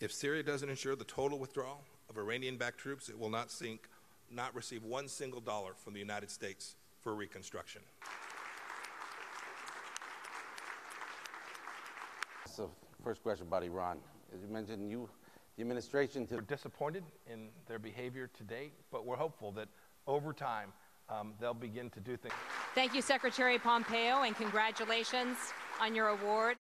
If Syria doesn't ensure the total withdrawal of Iranian-backed troops, it will not receive one single dollar from the United States for reconstruction. So, first question about Iran. As you mentioned, the administration... We're disappointed in their behavior to date, but we're hopeful that over time they'll begin to do things. Thank you, Secretary Pompeo, and congratulations on your award.